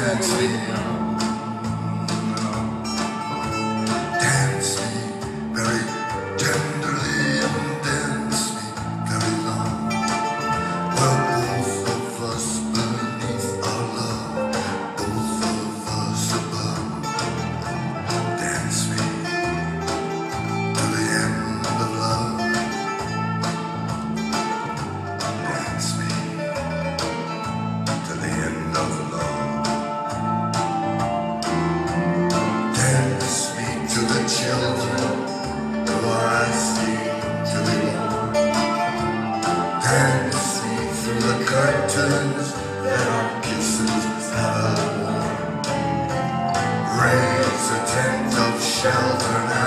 ever leave it now. Dance me very tenderly and dance me very long. Well, both of us beneath our love, both of us above. Dance me to the end of love. Dance me to the end of love. Dance me to the children who are asking to be born. Dance me through the curtains that our kisses have worn. Raise a tent of shelter now.